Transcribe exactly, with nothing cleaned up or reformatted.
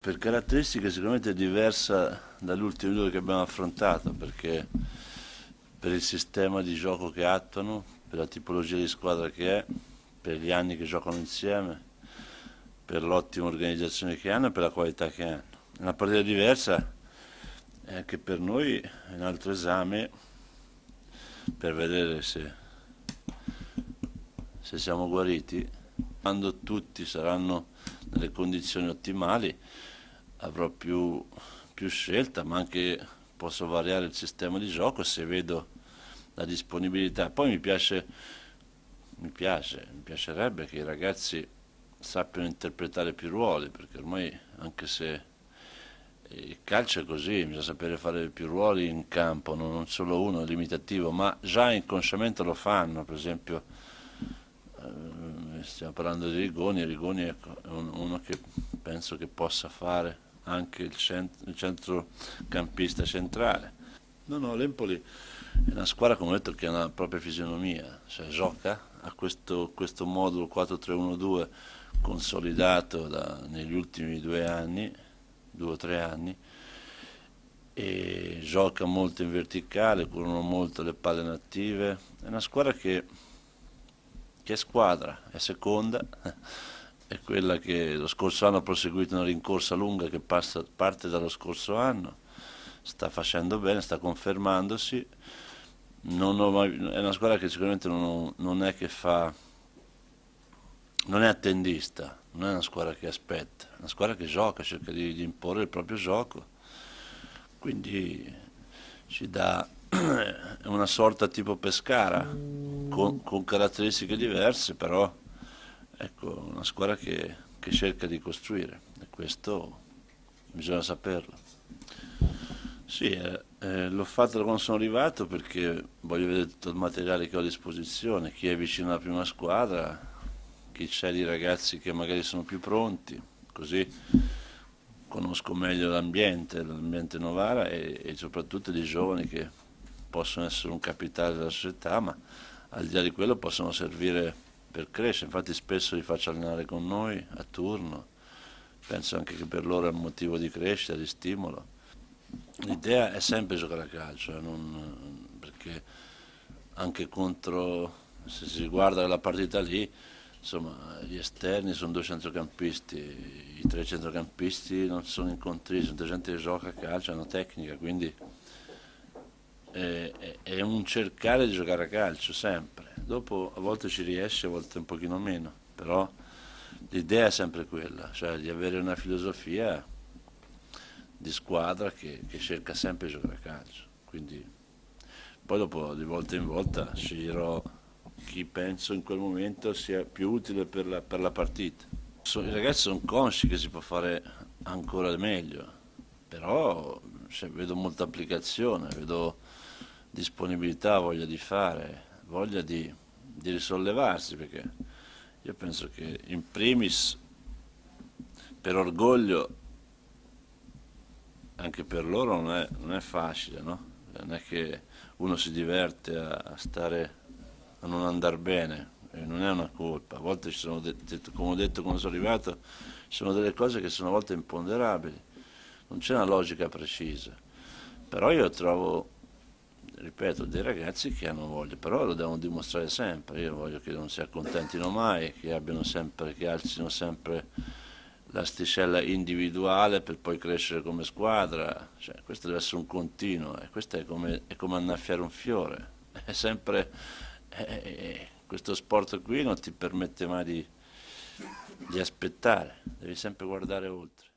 Per caratteristiche sicuramente è diversa dalle ultime due che abbiamo affrontato, perché per il sistema di gioco che attuano, per la tipologia di squadra che è, per gli anni che giocano insieme, per l'ottima organizzazione che hanno e per la qualità che hanno. Una partita diversa è anche per noi è un altro esame per vedere se, se siamo guariti. Quando tutti saranno nelle condizioni ottimali avrò più, più scelta, ma anche posso variare il sistema di gioco se vedo la disponibilità. Poi mi piace, mi piace, mi piacerebbe che i ragazzi sappiano interpretare più ruoli, perché ormai anche se il calcio è così, bisogna sapere fare più ruoli in campo, non solo uno limitativo, ma già inconsciamente lo fanno. Per esempio eh, stiamo parlando di Rigoni, Rigoni è uno che penso che possa fare anche il, cent- il centrocampista centrale. No, no, l'Empoli è una squadra, come ho detto, che ha una propria fisionomia, cioè gioca a questo, questo modulo quattro tre uno due consolidato da, negli ultimi due anni, due o tre anni, e gioca molto in verticale, curano molto le palle native. È una squadra che, che è squadra, è seconda, è quella che lo scorso anno ha proseguito una rincorsa lunga che passa, parte dallo scorso anno, sta facendo bene, sta confermandosi. Non ho mai- è una squadra che sicuramente non, ho- non è che fa, non è attendista, non è una squadra che aspetta, è una squadra che gioca, cerca di, di imporre il proprio gioco, quindi ci dà è una sorta tipo Pescara, con, con caratteristiche diverse, però ecco, una squadra che, che cerca di costruire e questo bisogna saperlo. Sì, eh, eh, l'ho fatto da quando sono arrivato perché voglio vedere tutto il materiale che ho a disposizione, chi è vicino alla prima squadra, chi c'è di ragazzi che magari sono più pronti, così conosco meglio l'ambiente, l'ambiente Novara e, e soprattutto di giovani che possono essere un capitale della società, ma al di là di quello possono servire per crescere. Infatti spesso li faccio allenare con noi a turno, penso anche che per loro è un motivo di crescita, di stimolo. L'idea è sempre giocare a calcio, eh, non- perché anche contro, se si guarda la partita lì, insomma, gli esterni sono due centrocampisti, i tre centrocampisti non sono incontriti, sono gente che gioca a calcio, hanno tecnica, quindi è, è- è un cercare di giocare a calcio sempre. Dopo a volte ci riesce, a volte un pochino meno, però l'idea è sempre quella, cioè di avere una filosofia di squadra che, che cerca sempre di giocare a calcio. Quindi poi dopo di volta in volta sceglierò chi penso in quel momento sia più utile per la, per la partita. So- I ragazzi sono consci che si può fare ancora meglio, però cioè, vedo molta applicazione, vedo disponibilità, voglia di fare, voglia di, di risollevarsi, perché io penso che in primis per orgoglio anche per loro non è, non è facile, no? Non è che uno si diverte a, a stare, a non andare bene, e non è una colpa. A volte ci sono, de- detto- come ho detto quando sono arrivato, ci sono delle cose che sono a volte imponderabili, non c'è una logica precisa. Però io trovo, ripeto, dei ragazzi che hanno voglia, però lo devono dimostrare sempre. Io voglio che non si accontentino mai, che abbiano sempre, che alzino sempre l'asticella individuale per poi crescere come squadra. Cioè, questo deve essere un continuo, e questo è come, è come annaffiare un fiore. È sempre, eh, questo sport qui non ti permette mai di, di aspettare, devi sempre guardare oltre.